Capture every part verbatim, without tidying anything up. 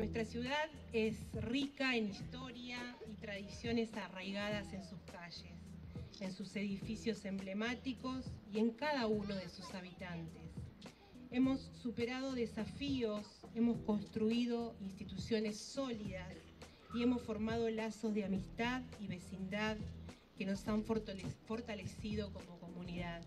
Nuestra ciudad es rica en historia y tradiciones arraigadas en sus calles, en sus edificios emblemáticos y en cada uno de sus habitantes. Hemos superado desafíos, hemos construido instituciones sólidas y hemos formado lazos de amistad y vecindad que nos han fortalecido como comunidad.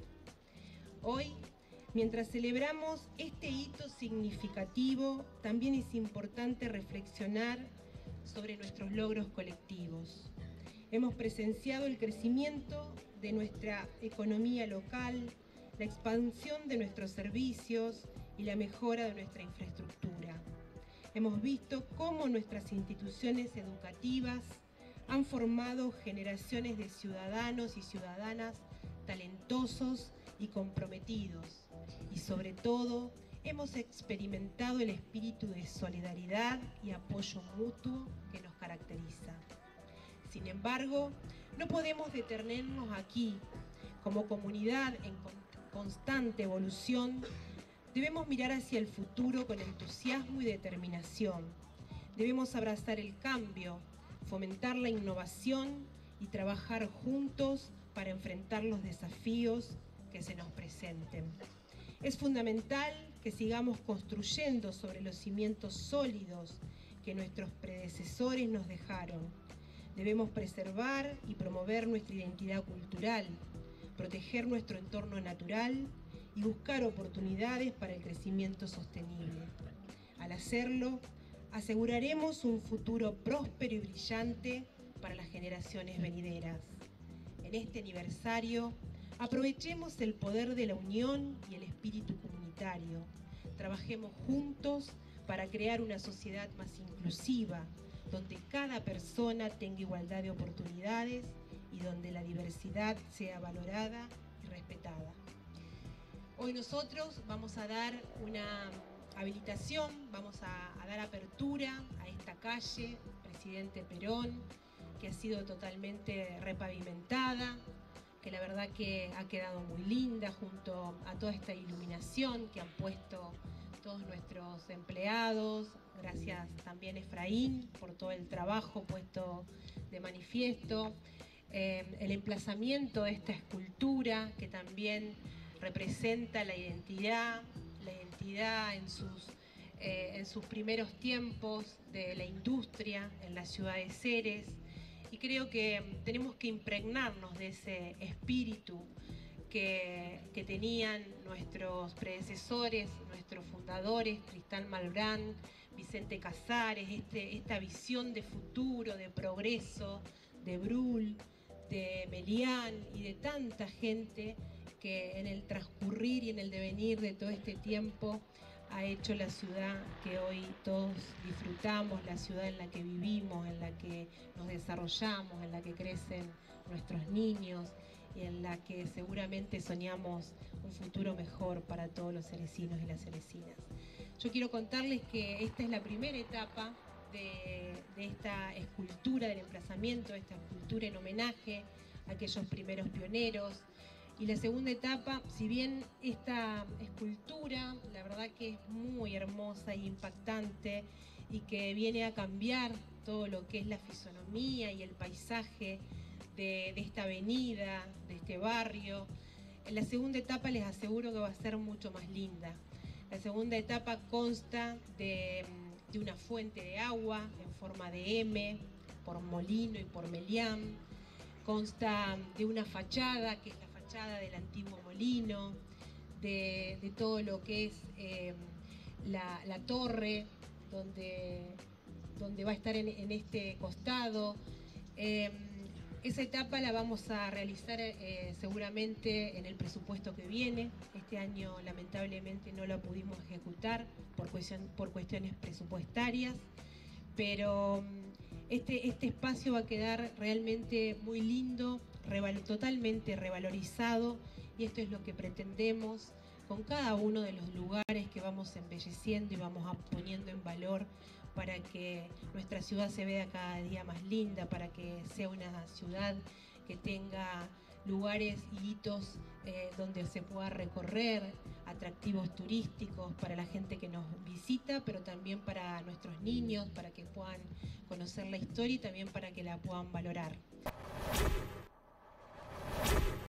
Hoy, mientras celebramos este hito significativo, también es importante reflexionar sobre nuestros logros colectivos. Hemos presenciado el crecimiento de nuestra economía local, la expansión de nuestros servicios y la mejora de nuestra infraestructura. Hemos visto cómo nuestras instituciones educativas han formado generaciones de ciudadanos y ciudadanas talentosos y comprometidos. Y sobre todo, hemos experimentado el espíritu de solidaridad y apoyo mutuo que nos caracteriza. Sin embargo, no podemos detenernos aquí. Como comunidad en constante evolución, debemos mirar hacia el futuro con entusiasmo y determinación. Debemos abrazar el cambio, fomentar la innovación y trabajar juntos para enfrentar los desafíos que se nos presenten. Es fundamental que sigamos construyendo sobre los cimientos sólidos que nuestros predecesores nos dejaron. Debemos preservar y promover nuestra identidad cultural, proteger nuestro entorno natural y buscar oportunidades para el crecimiento sostenible. Al hacerlo, aseguraremos un futuro próspero y brillante para las generaciones venideras. En este aniversario, aprovechemos el poder de la unión y el espíritu comunitario. Trabajemos juntos para crear una sociedad más inclusiva, donde cada persona tenga igualdad de oportunidades y donde la diversidad sea valorada y respetada. Hoy nosotros vamos a dar una habilitación, vamos a, a dar apertura a esta calle, Presidente Perón, que ha sido totalmente repavimentada, que la verdad que ha quedado muy linda junto a toda esta iluminación que han puesto todos nuestros empleados. Gracias también Efraín por todo el trabajo puesto de manifiesto. Eh, el emplazamiento de esta escultura que también representa la identidad, la identidad en sus, eh, en sus primeros tiempos de la industria en la ciudad de Ceres. Y creo que tenemos que impregnarnos de ese espíritu que, que tenían nuestros predecesores, nuestros fundadores, Tristán Malbrán, Vicente Casares, este, esta visión de futuro, de progreso, de Bruhl, de Melián y de tanta gente que en el transcurrir y en el devenir de todo este tiempo ha hecho la ciudad que hoy todos disfrutamos, la ciudad en la que vivimos, en la que nos desarrollamos, en la que crecen nuestros niños y en la que seguramente soñamos un futuro mejor para todos los cerecinos y las cerecinas. Yo quiero contarles que esta es la primera etapa de, de esta escultura, del emplazamiento, de esta escultura en homenaje a aquellos primeros pioneros. Y la segunda etapa, si bien esta escultura, la verdad que es muy hermosa e impactante y que viene a cambiar todo lo que es la fisonomía y el paisaje de, de esta avenida, de este barrio, en la segunda etapa les aseguro que va a ser mucho más linda. La segunda etapa consta de, de una fuente de agua en forma de M, por Molino y por Melián. Consta de una fachada, que es la fachada del antiguo molino, de, de todo lo que es eh, la, la torre, donde, donde va a estar en, en este costado. Eh, esa etapa la vamos a realizar eh, seguramente en el presupuesto que viene. Este año lamentablemente no la pudimos ejecutar por, cuestión, por cuestiones presupuestarias, pero Este, este espacio va a quedar realmente muy lindo, reval, totalmente revalorizado, y esto es lo que pretendemos con cada uno de los lugares que vamos embelleciendo y vamos poniendo en valor para que nuestra ciudad se vea cada día más linda, para que sea una ciudad que tenga lugares y hitos eh, donde se pueda recorrer, atractivos turísticos para la gente que nos visita, pero también para nuestros niños, para que puedan conocer la historia y también para que la puedan valorar.